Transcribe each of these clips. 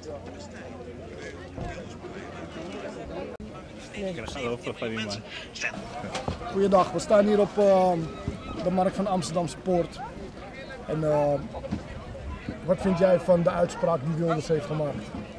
Ik krijg zoveel van die man. Goeiedag, we staan hier op de markt van Amsterdamse Poort. En wat vind jij van de uitspraak die Wilders heeft gemaakt?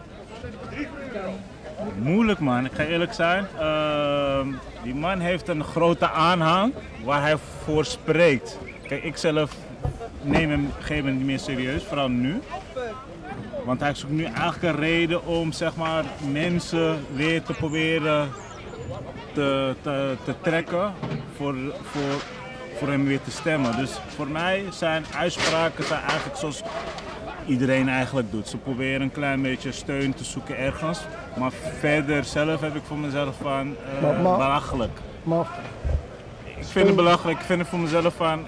Moeilijk man, ik ga eerlijk zijn. Die man heeft een grote aanhang waar hij voor spreekt. Kijk, ik zelf geef hem niet meer serieus, vooral nu. Want hij zoekt nu eigenlijk een reden om zeg maar, mensen weer te proberen te trekken voor hem weer te stemmen. Dus voor mij zijn uitspraken eigenlijk zoals iedereen eigenlijk doet. Ze proberen een klein beetje steun te zoeken ergens. Maar verder zelf heb ik voor mezelf van belachelijk. Ik vind het belachelijk. Ik vind het voor mezelf van...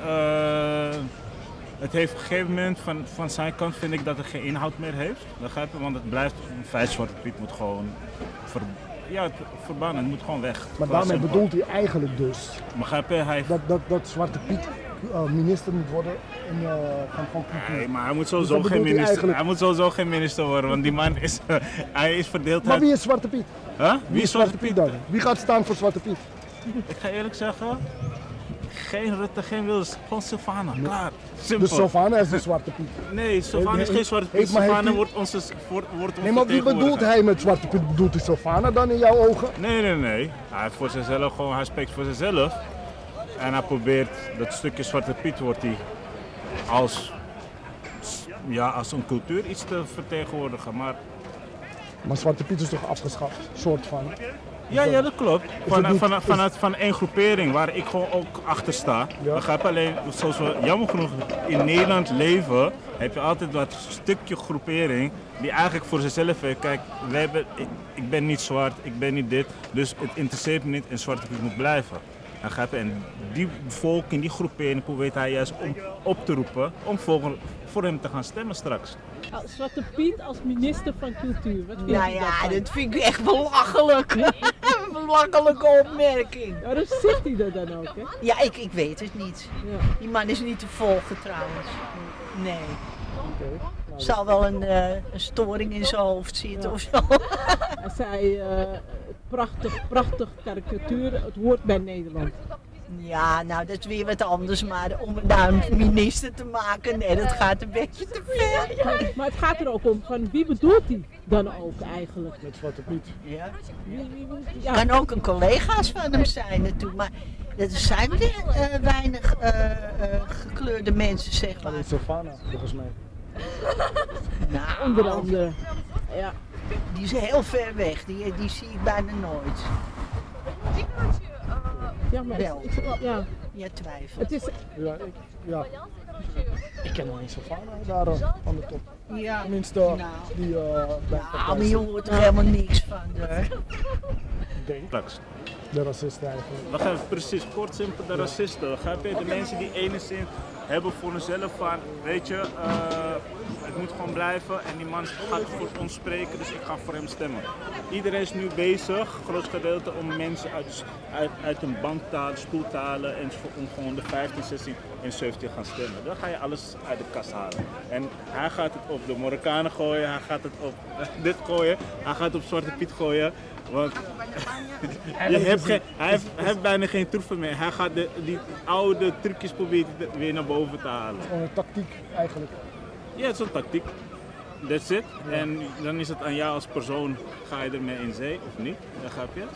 het heeft op een gegeven moment van zijn kant vind ik dat het geen inhoud meer heeft. Begrijp je? Want het blijft een feit. Zwarte Piet moet gewoon verbannen. Het moet gewoon weg. Maar daarmee bedoelt hij eigenlijk dus begrijp je? Dat Zwarte Piet minister moet worden van cultuur. Nee, maar hij moet sowieso geen minister. Hij moet sowieso geen minister worden, want die man is, hij is verdeeld. Maar wie is Zwarte Piet? Huh? Wie is Zwarte Piet dan? Wie gaat staan voor Zwarte Piet? Ik ga eerlijk zeggen, geen Rutte, geen Wilders, gewoon Silvana, klaar. Simpel. Dus Silvana is de Zwarte Piet? Nee, Silvana is geen Zwarte Piet, Silvana wordt onze Nee, maar wie bedoelt hij met Zwarte Piet? Bedoelt hij Silvana dan in jouw ogen? Nee. Hij voor zichzelf gewoon, hij spreekt voor zichzelf. En hij probeert, dat stukje Zwarte Piet wordt hij als een cultuur iets te vertegenwoordigen. Maar Zwarte Piet is toch afgeschaft, soort van? Ja, dat klopt. Van één groepering waar ik gewoon ook achter sta. Ja. Begrijp alleen, zoals we jammer genoeg in Nederland leven, heb je altijd dat stukje groepering die eigenlijk voor zichzelf heeft. Kijk, ik ben niet zwart, ik ben niet dit, dus het interesseert me niet en Zwarte Piet moet blijven. En die bevolking, die groepering probeert hij juist op te roepen om voor hem te gaan stemmen straks. Zwarte Piet als minister van Cultuur, wat vind je daarvan? Dat vind ik echt belachelijk. Een belachelijke opmerking. Ja, dus zegt hij dat dan ook, hè? Ja, ik weet het niet. Ja. Die man is niet te volgen trouwens. Nee. Okay. Zal wel een storing in zijn hoofd zitten of zo. Hij zei, prachtig karikatuur, het hoort bij Nederland. Ja, nou dat is weer wat anders, maar om het nou een minister te maken, nee, dat gaat een beetje te ver. Maar het gaat er ook om, van wie bedoelt hij dan ook eigenlijk? Met Zwarte Piet. Ja. Kan ook een collega's van hem zijn natuurlijk, maar er zijn weer weinig gekleurde mensen, zeg maar. Alleen Silvana, volgens mij. Nou, onder andere, ja. Die is heel ver weg, die zie ik bijna nooit. Ja, maar je twijfelt. Het is... Ik ken alleen Silvana daar aan de top. Ja. Tenminste, die maar je hoort er helemaal niks van. De racisten eigenlijk. We gaan precies, kort simpel de racisten. De mensen die enigszins hebben voor hunzelf van, weet je, het moet gewoon blijven en die man gaat voor ons spreken, dus ik ga voor hem stemmen. Iedereen is nu bezig, groot gedeelte, om mensen uit een bank te halen, stoel te halen en om gewoon de 15, 16 en 17 gaan stemmen. Dan ga je alles uit de kast halen. En hij gaat het op de Marokkanen gooien, hij gaat het op dit gooien, hij gaat het op Zwarte Piet gooien. Want hij heeft bijna geen troeven meer. Hij gaat die oude trucjes proberen weer naar boven te halen. Gewoon een tactiek eigenlijk. Ja, het is een tactiek. That's it. Ja. En dan is het aan jou als persoon, ga je ermee in zee of niet? Begrijp je?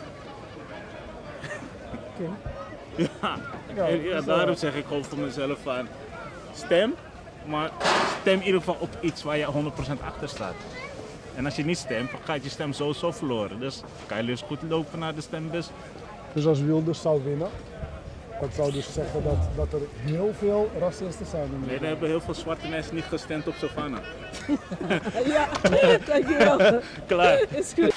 Ja, daarom zeg ik gewoon voor mezelf van stem, maar stem in ieder geval op iets waar je 100% achter staat. En als je niet stemt, dan gaat je stem sowieso verloren. Dus kan je dus goed lopen naar de stembus. Dus als Wilders zou winnen, dat zou dus zeggen dat er heel veel racisten zijn. Nee, er hebben heel veel zwarte mensen niet gestemd op Silvana. Ja, dankjewel. Klaar. Is goed.